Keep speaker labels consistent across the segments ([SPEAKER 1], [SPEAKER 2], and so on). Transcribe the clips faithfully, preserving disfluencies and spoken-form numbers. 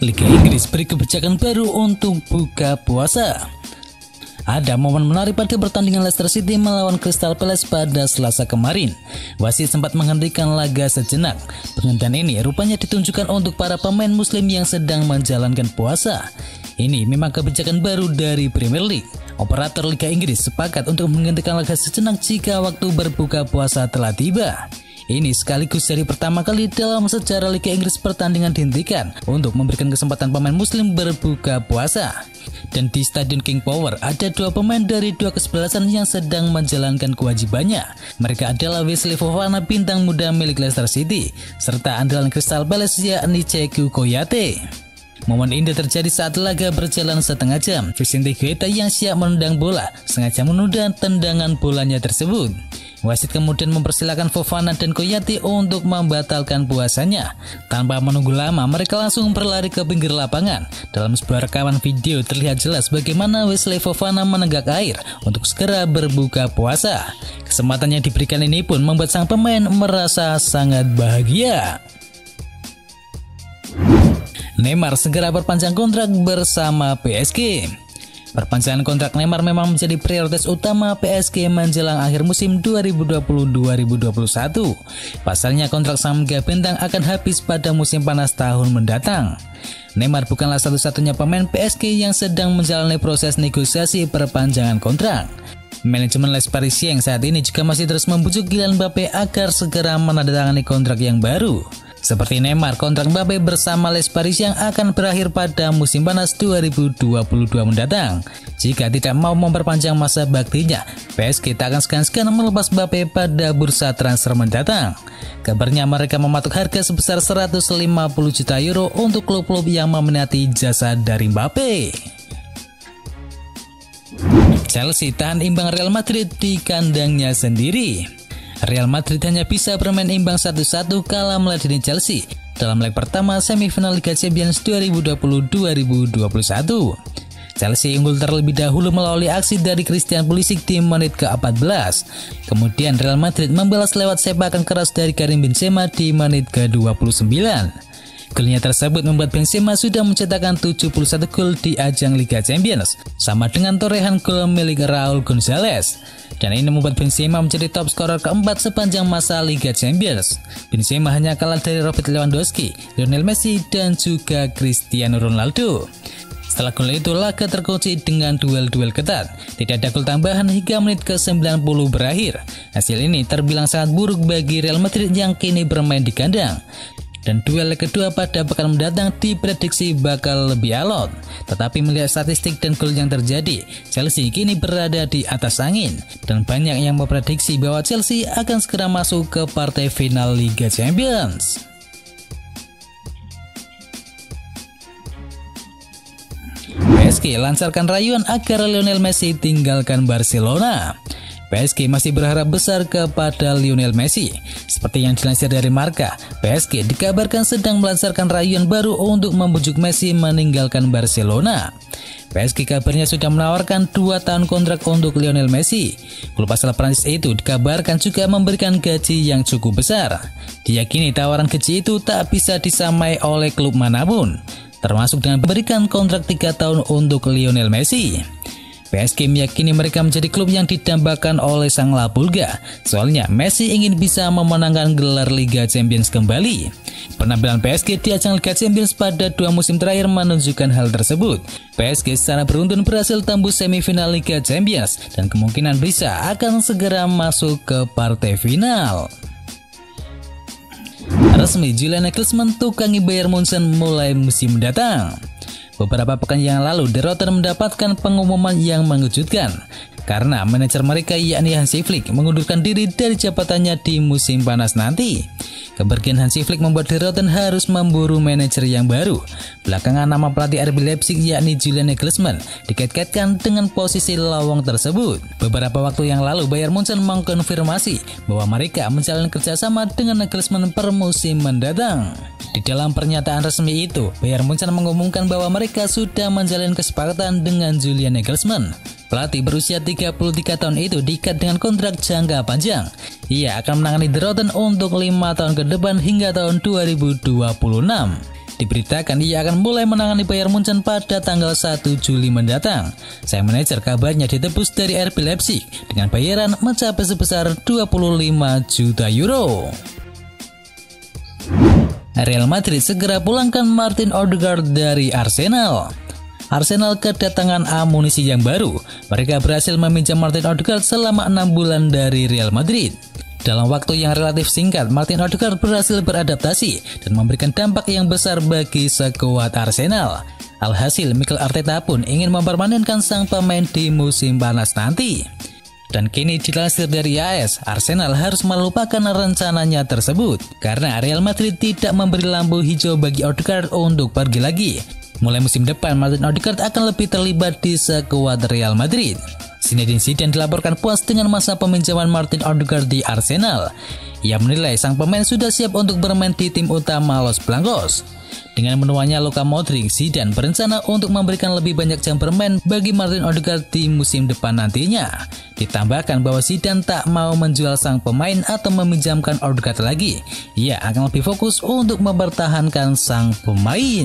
[SPEAKER 1] Liga Inggris beri kebijakan baru untuk buka puasa. Ada momen menarik pada pertandingan Leicester City melawan Crystal Palace pada Selasa kemarin. Wasit sempat menghentikan laga sejenak. Penghentian ini rupanya ditunjukkan untuk para pemain muslim yang sedang menjalankan puasa. Ini memang kebijakan baru dari Premier League. Operator Liga Inggris sepakat untuk menghentikan laga sejenak jika waktu berbuka puasa telah tiba. Ini sekaligus seri pertama kali dalam sejarah Liga Inggris pertandingan dihentikan untuk memberikan kesempatan pemain muslim berbuka puasa. Dan di Stadion King Power ada dua pemain dari dua kesebelasan yang sedang menjalankan kewajibannya. Mereka adalah Wesley Fofana, bintang muda milik Leicester City, serta andalan Crystal Palace yakni Cheikhou Kouyaté. Momen ini terjadi saat laga berjalan setengah jam. Vicente Guaita yang siap menendang bola sengaja menunda tendangan bolanya tersebut. Wasit kemudian mempersilahkan Fofana dan Kouyaté untuk membatalkan puasanya. Tanpa menunggu lama, mereka langsung berlari ke pinggir lapangan. Dalam sebuah rekaman video terlihat jelas bagaimana Wesley Fofana menenggak air untuk segera berbuka puasa. Kesempatan yang diberikan ini pun membuat sang pemain merasa sangat bahagia. Neymar segera perpanjang kontrak bersama P S G. Perpanjangan kontrak Neymar memang menjadi prioritas utama P S G menjelang akhir musim dua ribu dua puluh dua ribu dua puluh satu. Pasalnya kontrak sang mega bintang akan habis pada musim panas tahun mendatang. Neymar bukanlah satu-satunya pemain P S G yang sedang menjalani proses negosiasi perpanjangan kontrak. Manajemen Les Parisiens saat ini juga masih terus membujuk Kylian Mbappé agar segera menandatangani kontrak yang baru. Seperti Neymar, kontrak Mbappé bersama Les Parisiens akan berakhir pada musim panas dua ribu dua puluh dua mendatang. Jika tidak mau memperpanjang masa baktinya, P S G tak akan segan-segan melepas Mbappé pada bursa transfer mendatang. Kabarnya mereka mematok harga sebesar seratus lima puluh juta euro untuk klub-klub yang meminati jasa dari Mbappé. Chelsea tahan imbang Real Madrid di kandangnya sendiri. Real Madrid hanya bisa bermain imbang satu satu kala meladeni Chelsea dalam leg pertama semifinal Liga Champions dua ribu dua puluh dua ribu dua puluh satu. Chelsea unggul terlebih dahulu melalui aksi dari Christian Pulisic di menit ke empat belas. Kemudian Real Madrid membalas lewat sepakan keras dari Karim Benzema di menit ke dua puluh sembilan. Golnya tersebut membuat Benzema sudah mencetakkan tujuh puluh satu gol di ajang Liga Champions, sama dengan torehan gol milik Raul Gonzalez. Dan ini membuat Benzema menjadi top scorer keempat sepanjang masa Liga Champions. Benzema hanya kalah dari Robert Lewandowski, Lionel Messi, dan juga Cristiano Ronaldo. Setelah gol itu, laga terkunci dengan duel-duel ketat. Tidak ada gol tambahan hingga menit ke sembilan puluh berakhir. Hasil ini terbilang sangat buruk bagi Real Madrid yang kini bermain di kandang. Dan duel leg kedua pada pekan mendatang diprediksi bakal lebih alot. Tetapi melihat statistik dan gol yang terjadi, Chelsea kini berada di atas angin. Dan banyak yang memprediksi bahwa Chelsea akan segera masuk ke partai final Liga Champions. P S G lancarkan rayuan agar Lionel Messi tinggalkan Barcelona. P S G masih berharap besar kepada Lionel Messi. Seperti yang dilansir dari Marca, P S G dikabarkan sedang melancarkan rayuan baru untuk membujuk Messi meninggalkan Barcelona. P S G kabarnya sudah menawarkan dua tahun kontrak untuk Lionel Messi. Klub asal Prancis itu dikabarkan juga memberikan gaji yang cukup besar. Diyakini tawaran gaji itu tak bisa disamai oleh klub manapun, termasuk dengan memberikan kontrak tiga tahun untuk Lionel Messi. P S G meyakini mereka menjadi klub yang didambakan oleh sang Lapulga. Soalnya Messi ingin bisa memenangkan gelar Liga Champions kembali. Penampilan P S G di ajang Liga Champions pada dua musim terakhir menunjukkan hal tersebut. P S G secara beruntun berhasil tembus semifinal Liga Champions dan kemungkinan bisa akan segera masuk ke partai final. Resmi, Julian Nagelsmann tukangi Bayern Munchen mulai musim mendatang. Beberapa pekan yang lalu, The Rotterdam mendapatkan pengumuman yang mengejutkan karena manajer mereka yakni Hansi Flick mengundurkan diri dari jabatannya di musim panas nanti. Kepergian Hansi Flick membuat The Rotterdam harus memburu manajer yang baru. Belakangan nama pelatih R B Leipzig yakni Julian Nagelsmann dikait-kaitkan dengan posisi lawang tersebut. Beberapa waktu yang lalu, Bayern Munchen mengkonfirmasi bahwa mereka menjalin kerjasama dengan Nagelsmann per musim mendatang. Di dalam pernyataan resmi itu, Bayern Munchen mengumumkan bahwa mereka sudah menjalin kesepakatan dengan Julian Nagelsmann. Pelatih berusia tiga puluh tiga tahun itu diikat dengan kontrak jangka panjang. Ia akan menangani The Rotterdam untuk lima tahun ke depan hingga tahun dua ribu dua puluh enam. Diberitakan ia akan mulai menangani Bayern Munchen pada tanggal satu Juli mendatang. Sang manajer kabarnya ditebus dari R B Leipzig dengan bayaran mencapai sebesar dua puluh lima juta euro. Real Madrid segera pulangkan Martin Odegaard dari Arsenal. Arsenal kedatangan amunisi yang baru. Mereka berhasil meminjam Martin Odegaard selama enam bulan dari Real Madrid. Dalam waktu yang relatif singkat, Martin Odegaard berhasil beradaptasi dan memberikan dampak yang besar bagi skuad Arsenal. Alhasil, Mikel Arteta pun ingin mempermanenkan sang pemain di musim panas nanti. Dan kini dilansir dari A S, Arsenal harus melupakan rencananya tersebut karena Real Madrid tidak memberi lampu hijau bagi Odegaard untuk pergi lagi. Mulai musim depan, Martin Odegaard akan lebih terlibat di skuad Real Madrid. Zinedine Zidane dilaporkan puas dengan masa peminjaman Martin Odegaard di Arsenal. Ia menilai sang pemain sudah siap untuk bermain di tim utama Los Blancos. Dengan menuanya Luka Modric, Zidane berencana untuk memberikan lebih banyak jam bermain bagi Martin Odegaard di musim depan nantinya. Ditambahkan bahwa Zidane tak mau menjual sang pemain atau meminjamkan Odegaard lagi. Ia akan lebih fokus untuk mempertahankan sang pemain.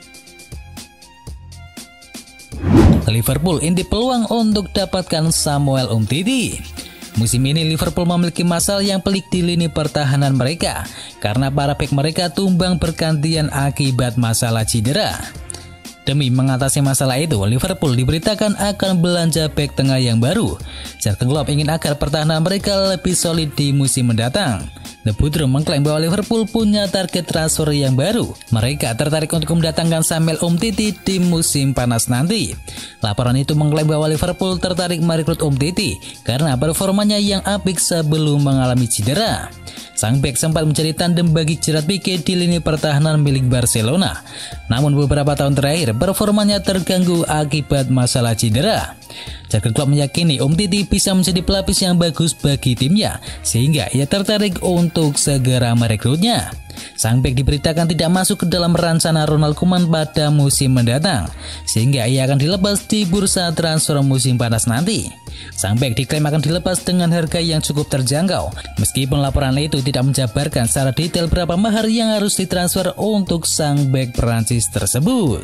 [SPEAKER 1] Liverpool intip peluang untuk dapatkan Samuel Umtiti. Musim ini Liverpool memiliki masalah yang pelik di lini pertahanan mereka karena para bek mereka tumbang bergantian akibat masalah cedera. Demi mengatasi masalah itu, Liverpool diberitakan akan belanja bek tengah yang baru. Jurgen Klopp ingin agar pertahanan mereka lebih solid di musim mendatang. The Butler mengklaim bahwa Liverpool punya target transfer yang baru. Mereka tertarik untuk mendatangkan Samuel Umtiti di musim panas nanti. Laporan itu mengklaim bahwa Liverpool tertarik merekrut Umtiti karena performanya yang apik sebelum mengalami cedera. Sang bek sempat menjadi tandem bagi Gerard Pique di lini pertahanan milik Barcelona. Namun beberapa tahun terakhir performanya terganggu akibat masalah cedera. Jurgen Klopp meyakini Umtiti bisa menjadi pelapis yang bagus bagi timnya, sehingga ia tertarik untuk segera merekrutnya. Sang bek diberitakan tidak masuk ke dalam rencana Ronald Koeman pada musim mendatang, sehingga ia akan dilepas di bursa transfer musim panas nanti. Sang bek diklaim akan dilepas dengan harga yang cukup terjangkau, meskipun laporan itu tidak menjabarkan secara detail berapa mahar yang harus ditransfer untuk sang bek Perancis tersebut.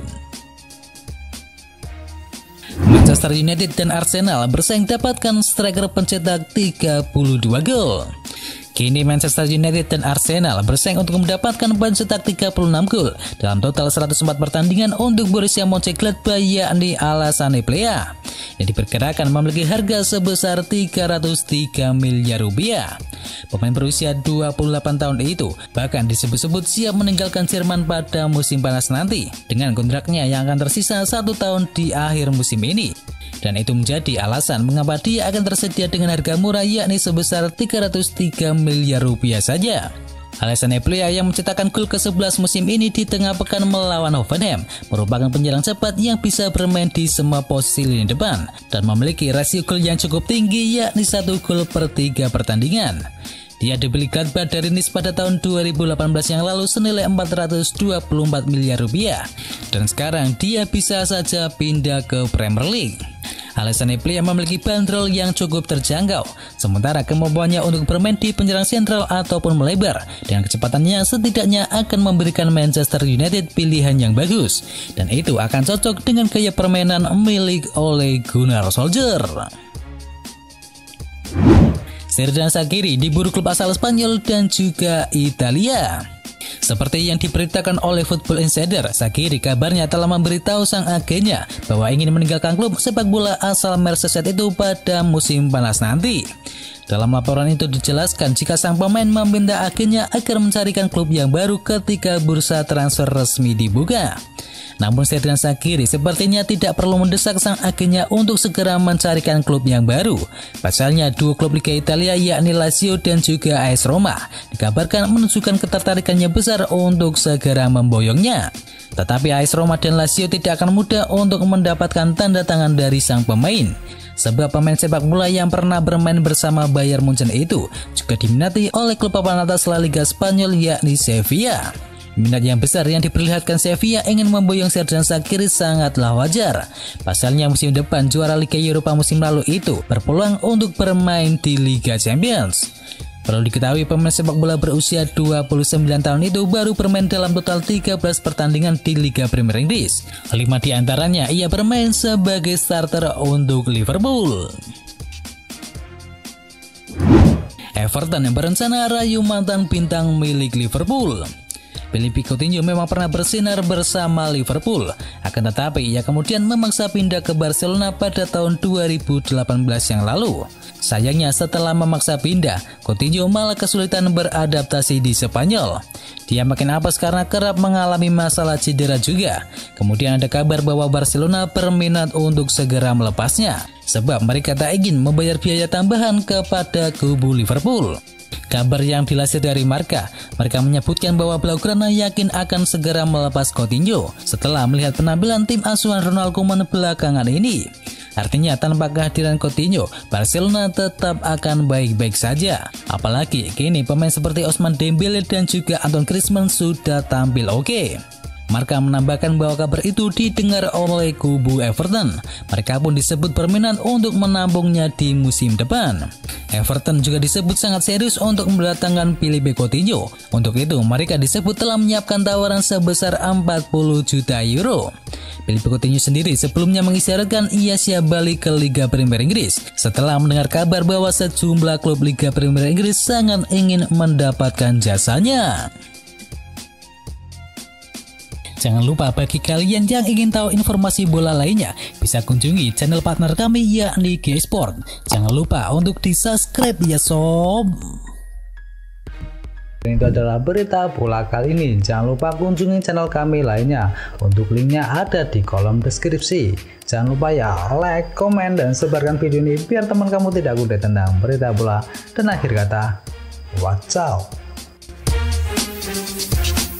[SPEAKER 1] Manchester United dan Arsenal bersaing dapatkan striker pencetak tiga puluh dua gol. Kini Manchester United dan Arsenal bersaing untuk mendapatkan pencetak tiga puluh enam gol dalam total seratus empat pertandingan untuk Borussia Mönchengladbach, yakni Alassane Plea, yang diperkirakan memiliki harga sebesar tiga ratus tiga miliar rupiah. Pemain berusia dua puluh delapan tahun itu bahkan disebut-sebut siap meninggalkan Jerman pada musim panas nanti dengan kontraknya yang akan tersisa satu tahun di akhir musim ini. Dan itu menjadi alasan mengapa dia akan tersedia dengan harga murah, yakni sebesar tiga ratus tiga miliar rupiah saja. Alassane Plea yang mencetakkan gol ke sebelas musim ini di tengah pekan melawan Hoffenheim merupakan penyerang cepat yang bisa bermain di semua posisi lini depan dan memiliki rasio gol yang cukup tinggi, yakni satu gol per tiga pertandingan. Dia dibeli Gladbach dari Nice pada tahun dua ribu delapan belas yang lalu senilai empat ratus dua puluh empat miliar rupiah dan sekarang dia bisa saja pindah ke Premier League. Alassane Plea memiliki bandrol yang cukup terjangkau, sementara kemampuannya untuk bermain di penyerang sentral ataupun melebar dengan kecepatannya setidaknya akan memberikan Manchester United pilihan yang bagus, dan itu akan cocok dengan gaya permainan milik Ole Gunnar Solskjaer. Xherdan Shaqiri diburu klub asal Spanyol dan juga Italia. Seperti yang diberitakan oleh Football Insider, Shaqiri kabarnya telah memberitahu sang agennya bahwa ingin meninggalkan klub sepak bola asal Merseyside itu pada musim panas nanti. Dalam laporan itu dijelaskan jika sang pemain meminta agennya agar mencarikan klub yang baru ketika bursa transfer resmi dibuka. Namun Xherdan Shaqiri sepertinya tidak perlu mendesak sang agennya untuk segera mencarikan klub yang baru. Pasalnya dua klub Liga Italia yakni Lazio dan juga A S Roma dikabarkan menunjukkan ketertarikannya besar untuk segera memboyongnya. Tetapi A S Roma dan Lazio tidak akan mudah untuk mendapatkan tanda tangan dari sang pemain, sebab pemain sepak bola yang pernah bermain bersama Bayern Munchen itu juga diminati oleh klub papan atas La Liga Spanyol yakni Sevilla. Minat yang besar yang diperlihatkan Sevilla ingin memboyong Xherdan Shaqiri sangatlah wajar. Pasalnya musim depan juara Liga Eropa musim lalu itu berpeluang untuk bermain di Liga Champions. Perlu diketahui pemain sepak bola berusia dua puluh sembilan tahun itu baru bermain dalam total tiga belas pertandingan di Liga Premier Inggris. lima di antaranya ia bermain sebagai starter untuk Liverpool. Everton yang berencana rayu mantan bintang milik Liverpool. Philippe Coutinho memang pernah bersinar bersama Liverpool, akan tetapi ia kemudian memaksa pindah ke Barcelona pada tahun dua ribu delapan belas yang lalu. Sayangnya setelah memaksa pindah, Coutinho malah kesulitan beradaptasi di Spanyol. Dia makin apes karena kerap mengalami masalah cedera juga. Kemudian ada kabar bahwa Barcelona berminat untuk segera melepasnya, sebab mereka tak ingin membayar biaya tambahan kepada kubu Liverpool. Kabar yang dilansir dari Marca, mereka menyebutkan bahwa Blaugrana yakin akan segera melepas Coutinho setelah melihat penampilan tim asuhan Ronald Koeman belakangan ini. Artinya tanpa kehadiran Coutinho, Barcelona tetap akan baik-baik saja. Apalagi kini pemain seperti Ousmane Dembele dan juga Antoine Griezmann sudah tampil oke. Marca menambahkan bahwa kabar itu didengar oleh kubu Everton. Mereka pun disebut berminat untuk menampungnya di musim depan. Everton juga disebut sangat serius untuk mendatangkan Philippe Coutinho. Untuk itu, mereka disebut telah menyiapkan tawaran sebesar empat puluh juta euro. Philippe Coutinho sendiri sebelumnya mengisyaratkan ia siap balik ke Liga Premier Inggris setelah mendengar kabar bahwa sejumlah klub Liga Premier Inggris sangat ingin mendapatkan jasanya. Jangan lupa bagi kalian yang ingin tahu informasi bola lainnya, bisa kunjungi channel partner kami yakni G Sport. Jangan lupa untuk di subscribe ya sob.
[SPEAKER 2] Itu adalah berita bola kali ini. Jangan lupa kunjungi channel kami lainnya. Untuk linknya ada di kolom deskripsi. Jangan lupa ya like, komen, dan sebarkan video ini biar teman kamu tidak update tentang berita bola. Dan akhir kata, watch out.